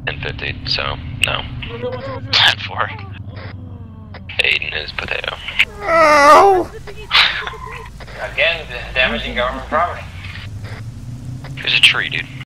1050, so no. 10-4. Aiden is potato. Again, damaging government property. There's a tree, dude.